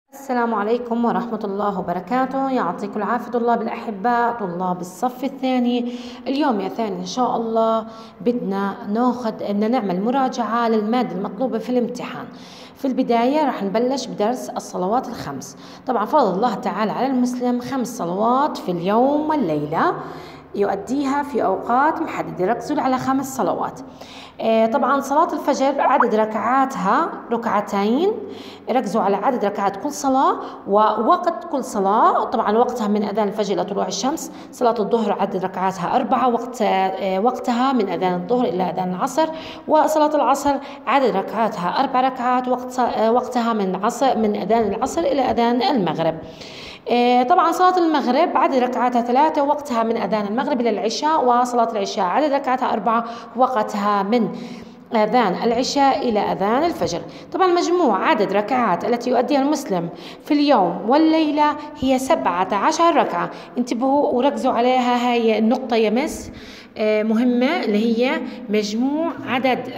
السلام عليكم ورحمة الله وبركاته. يعطيكم العافية طلاب الأحباء، طلاب الصف الثاني. اليوم يا ثاني إن شاء الله بدنا نعمل مراجعة للمادة المطلوبة في الامتحان. في البداية رح نبلش بدرس الصلوات الخمس. طبعا فرض الله تعالى على المسلم 5 صلوات في اليوم والليلة يؤديها في أوقات محددة. ركزوا على 5 صلوات. طبعا صلاة الفجر عدد ركعاتها ركعتين. ركزوا على عدد ركعات كل صلاة ووقت كل صلاة. طبعا وقتها من أذان الفجر إلى طلوع الشمس. صلاة الظهر عدد ركعاتها 4، وقتها من أذان الظهر إلى أذان العصر. وصلاة العصر عدد ركعاتها 4 ركعات، وقتها من أذان العصر إلى أذان المغرب. طبعا صلاة المغرب عدد ركعاتها 3، وقتها من أذان المغرب إلى العشاء. وصلاة العشاء عدد ركعاتها 4، وقتها من أذان العشاء إلى أذان الفجر. طبعا مجموع عدد ركعات التي يؤديها المسلم في اليوم والليلة هي 17 ركعة. انتبهوا وركزوا عليها، هاي النقطة يمس مهمة، اللي هي مجموع عدد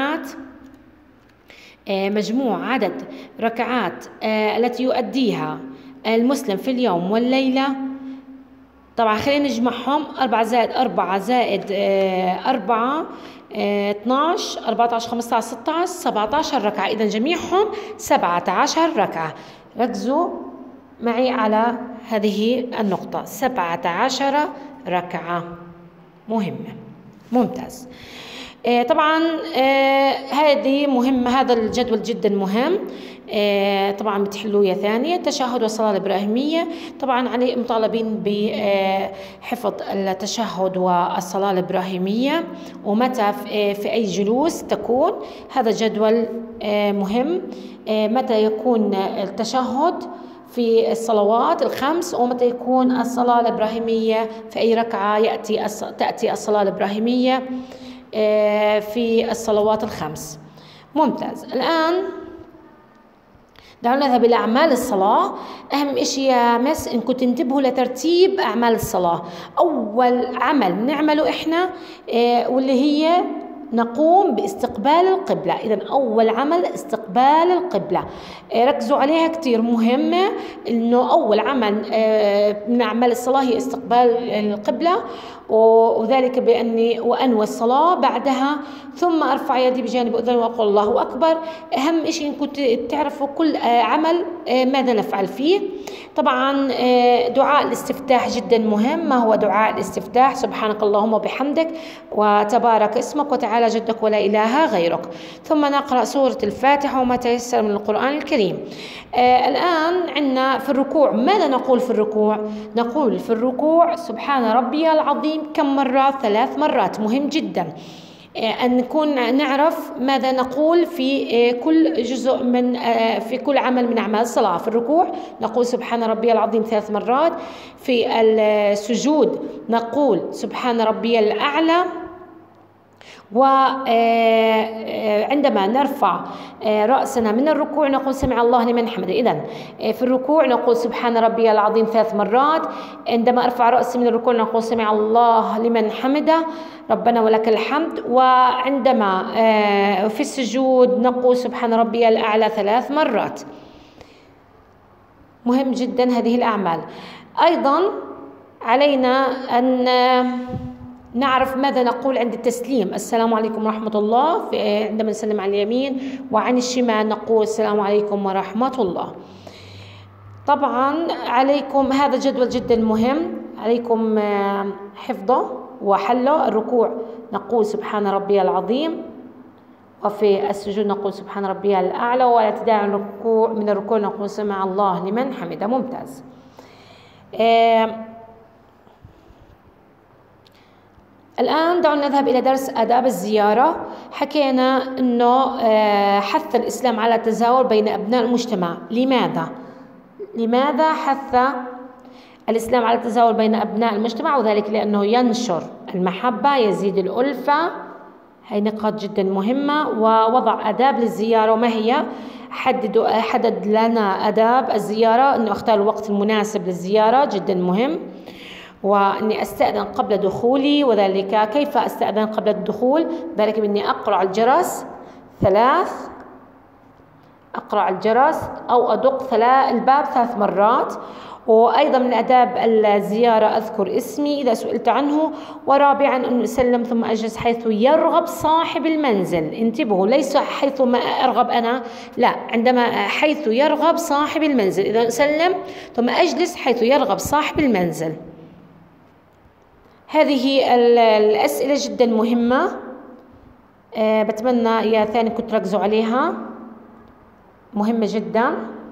ركعات التي يؤديها المسلم في اليوم والليلة. طبعا خلينا نجمعهم: 4 زائد 4 زائد 4 12 14 15 16 17 ركعة. إذا جميعهم 17 ركعة. ركزوا معي على هذه النقطة: 17 ركعة. مهمة، ممتاز. طبعا هذه مهمة، هذا الجدول جدا مهم. طبعا بتحلوه يا ثانية. التشهد والصلاة الإبراهيمية، طبعا عليه مطالبين بحفظ التشهد والصلاة الإبراهيمية، ومتى في أي جلوس تكون. هذا جدول مهم، متى يكون التشهد في الصلوات الخمس، ومتى يكون الصلاة الإبراهيمية في أي ركعة تأتي الصلاة الإبراهيمية في الصلوات الخمس. ممتاز. الآن دعونا نذهب إلى أعمال الصلاة. أهم إشي يا مس إنكم تنتبهوا لترتيب أعمال الصلاة. أول عمل نعمله إحنا واللي هي نقوم باستقبال القبلة. إذن أول عمل استقبال القبلة. ركزوا عليها كتير، مهمة إنه أول عمل من أعمال الصلاة هي استقبال القبلة، وذلك بأني وأنوي الصلاة بعدها، ثم أرفع يدي بجانب أذني وأقول الله أكبر. أهم شيء إنكم تعرفوا كل عمل ماذا نفعل فيه. طبعا دعاء الاستفتاح جدا مهم. ما هو دعاء الاستفتاح؟ سبحانك اللهم وبحمدك وتبارك اسمك وتعالى جدك ولا إله غيرك. ثم نقرأ سورة الفاتحة وما تيسر من القرآن الكريم. الآن عندنا في الركوع، ماذا نقول في الركوع؟ نقول في الركوع سبحان ربي العظيم كم مرة؟ 3 مرات. مهم جدا أن نكون نعرف ماذا نقول في كل جزء في كل عمل من أعمال الصلاة. في الركوع نقول سبحان ربي العظيم 3 مرات. في السجود نقول سبحان ربي الأعلى. وعندما نرفع رأسنا من الركوع نقول سمع الله لمن حمده. إذن في الركوع نقول سبحان ربي العظيم 3 مرات. عندما أرفع رأسي من الركوع نقول سمع الله لمن حمده ربنا ولك الحمد. وعندما في السجود نقول سبحان ربي الأعلى 3 مرات. مهم جدا هذه الأعمال. أيضا علينا أن نعرف ماذا نقول عند التسليم: السلام عليكم ورحمة الله. عندما نسلم على اليمين، وعن الشمال نقول السلام عليكم ورحمة الله. طبعا عليكم، هذا جدول جدا مهم، عليكم حفظه وحله. الركوع نقول سبحان ربي العظيم، وفي السجود نقول سبحان ربي الأعلى، والاعتدال من الركوع نقول سمع الله لمن حمده. ممتاز. الآن دعونا نذهب إلى درس آداب الزيارة. حكينا أنه حث الإسلام على التزاور بين أبناء المجتمع. لماذا حث الإسلام على التزاور بين أبناء المجتمع؟ وذلك لأنه ينشر المحبة، يزيد الألفة. هاي نقاط جدا مهمة. ووضع آداب للزيارة. وما هي؟ حدد لنا آداب الزيارة، أنه أختار الوقت المناسب للزيارة، جدا مهم. وأني أستأذن قبل دخولي، وذلك كيف أستأذن قبل الدخول؟ ذلك بأني أقرع الجرس 3 أقرع الجرس أو أدق الباب 3 مرات. وأيضا من آداب الزيارة أذكر اسمي إذا سئلت عنه. ورابعا أن أسلم ثم أجلس حيث يرغب صاحب المنزل. انتبهوا، ليس حيث ما أرغب أنا، لا، عندما حيث يرغب صاحب المنزل. إذا أسلم ثم أجلس حيث يرغب صاحب المنزل. هذه الأسئلة جدا مهمة، بتمنى يا ثاني كنت تركزوا عليها، مهمة جدا.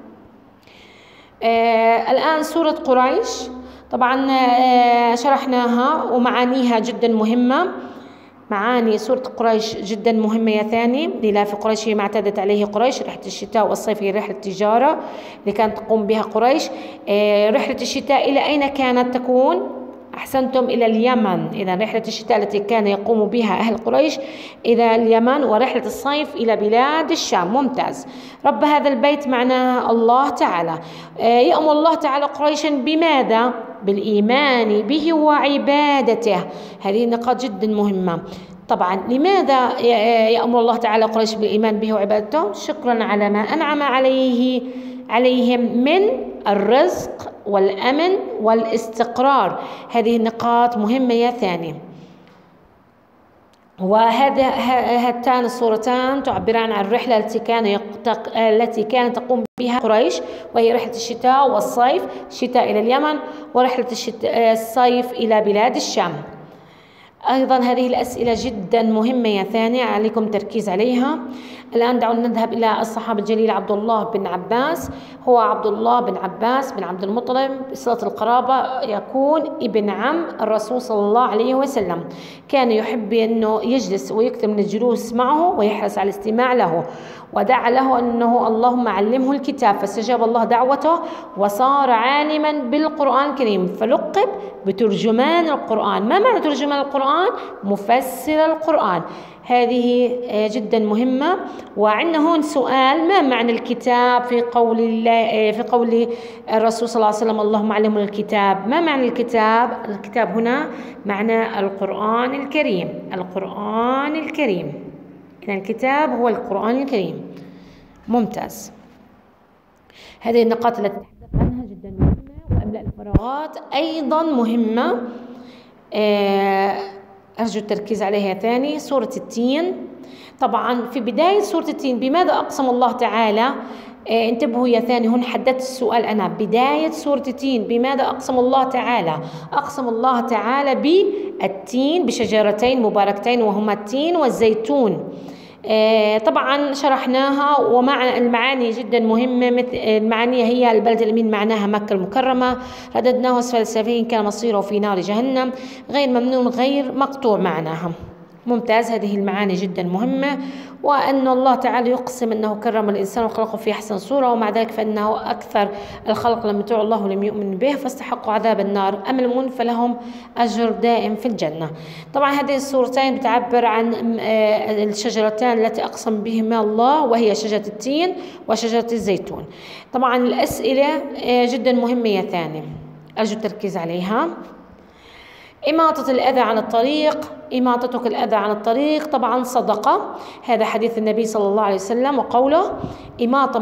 الآن سورة قريش طبعا شرحناها ومعانيها جدا مهمة. معاني سورة قريش جدا مهمة يا ثاني. لإلاف قريش ما اعتادت عليه قريش. رحلة الشتاء والصيف هي رحلة تجارة اللي كانت تقوم بها قريش. رحلة الشتاء إلى أين كانت تكون؟ أحسنتم، إلى اليمن. إذا رحلة الشتاء التي كان يقوم بها أهل قريش إلى اليمن، ورحلة الصيف إلى بلاد الشام. ممتاز. رب هذا البيت معناها الله تعالى. يأمر الله تعالى قريشا بماذا؟ بالإيمان به وعبادته. هذه النقاط جدا مهمة. طبعا لماذا يأمر الله تعالى قريش بالإيمان به وعبادته؟ شكرا على ما أنعم عليهم من الرزق والأمن والاستقرار. هذه النقاط مهمة يا ثاني. هاتان الصورتان تعبران عن الرحلة التي كانت تقوم بها قريش، وهي رحلة الشتاء والصيف، الشتاء إلى اليمن ورحلة الصيف إلى بلاد الشام. أيضا هذه الأسئلة جدا مهمة يا ثاني، عليكم تركيز عليها. الآن دعونا نذهب إلى الصحابي الجليل عبد الله بن عباس. هو عبد الله بن عباس بن عبد المطلب، بصلة القرابة يكون ابن عم الرسول صلى الله عليه وسلم. كان يحب أنه يجلس ويكثر من الجلوس معه ويحرص على الاستماع له، ودعا له أنه اللهم علمه الكتاب، فاستجاب الله دعوته وصار عالما بالقرآن الكريم، فلقب بترجمان القرآن. ما معنى ترجمان القرآن؟ مفسر القرآن. هذه جدا مهمة. وعندنا هون سؤال: ما معنى الكتاب في قول الله، في قول الرسول صلى الله عليه وسلم اللهم علمه الكتاب؟ ما معنى الكتاب؟ الكتاب هنا معنى القرآن الكريم. القرآن الكريم، إذا الكتاب هو القرآن الكريم. ممتاز. هذه النقاط التي تحدث عنها جدا مهمة. وإملاء الفراغات أيضا مهمة، أرجو التركيز عليها ثاني. سورة التين، طبعا في بداية سورة التين بماذا أقسم الله تعالى؟ انتبهوا يا ثاني، هون حددت السؤال أنا. بداية سورة التين بماذا أقسم الله تعالى؟ أقسم الله تعالى بالتين، بشجرتين مباركتين وهما التين والزيتون. طبعا شرحناها، ومع المعاني جدا مهمة. مثل المعاني هي البلد الأمين معناها مكة المكرمة، رددناه أسفل السافلين كان مصيره في نار جهنم، غير ممنون غير مقطوع معناها. ممتاز. هذه المعاني جدا مهمة. وأن الله تعالى يقسم أنه كرم الإنسان وخلقه في أحسن صورة، ومع ذلك فإنه أكثر الخلق لم يطيعوا الله ولم يؤمن به فاستحقوا عذاب النار. أما المؤمنون فلهم أجر دائم في الجنة. طبعا هذه السورتين بتعبر عن الشجرتان التي أقسم بهما الله، وهي شجرة التين وشجرة الزيتون. طبعا الأسئلة جدا مهمة يا ثاني، أرجو التركيز عليها. إماطة الأذى عن الطريق. إماطتك الأذى عن الطريق طبعا صدقة، هذا حديث النبي صلى الله عليه وسلم. وقوله إماطة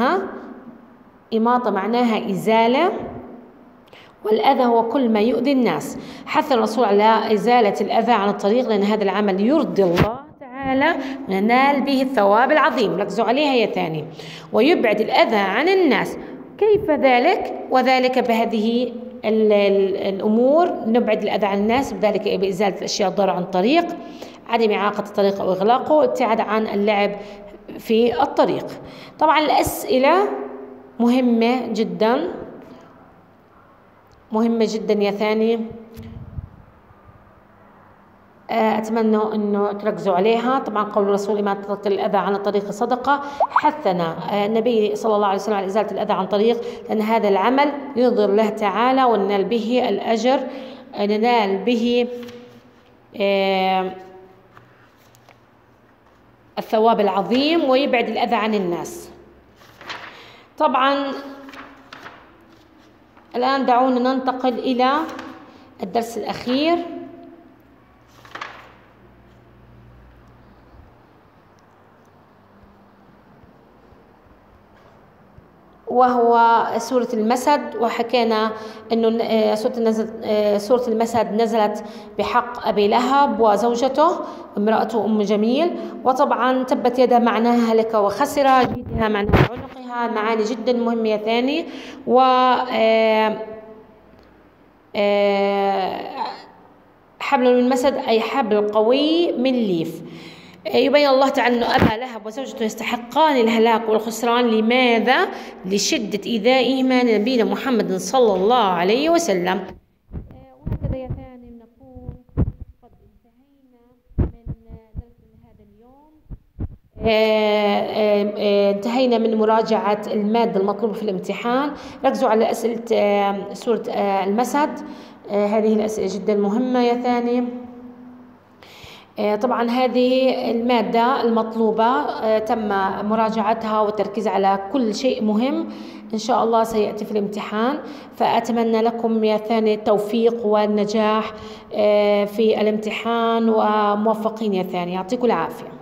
معناها إزالة، والأذى هو كل ما يؤذي الناس. حث الرسول على إزالة الأذى عن الطريق، لأن هذا العمل يرضي الله تعالى وننال به الثواب العظيم. ركزوا عليها يا ثاني. ويبعد الأذى عن الناس. كيف ذلك؟ وذلك بهذه الأمور: نبعد الأذى عن الناس، بذلك بإزالة الأشياء الضارة عن الطريق، عدم إعاقة الطريق أو إغلاقه، ابتعاد عن اللعب في الطريق. طبعا الأسئلة مهمة جدا يا ثاني، أتمنى أنه تركزوا عليها. طبعا قول الرسول إماطة الأذى عن الطريق صدقة، حثنا النبي صلى الله عليه وسلم على إزالة الأذى عن الطريق، لأن هذا العمل يرضي الله تعالى وننال به الأجر، ننال به الثواب العظيم، ويبعد الأذى عن الناس. طبعا الآن دعونا ننتقل إلى الدرس الأخير. وهو سورة المسد. وحكينا أنه سورة المسد نزلت بحق أبي لهب وزوجته امرأته أم جميل. وطبعا تبت يدا معناها هلك وخسر، جيدها معناها عنقها، معاني جدا مهمة يا ثاني. و حبل من مسد أي حبل قوي من ليف. يبين الله تعالى أن أبا لهب وزوجته يستحقان الهلاك والخسران. لماذا؟ لشدة إيذائهما لنبينا محمد صلى الله عليه وسلم. وهكذا يا ثاني نكون قد انتهينا من درس هذا اليوم. انتهينا من مراجعة المادة المطلوبة في الامتحان. ركزوا على أسئلة سورة المسد، هذه الأسئلة جدا مهمة يا ثاني. طبعا هذه المادة المطلوبة تم مراجعتها والتركيز على كل شيء مهم إن شاء الله سيأتي في الامتحان. فأتمنى لكم يا ثاني التوفيق والنجاح في الامتحان، وموفقين يا ثاني. يعطيكم العافية.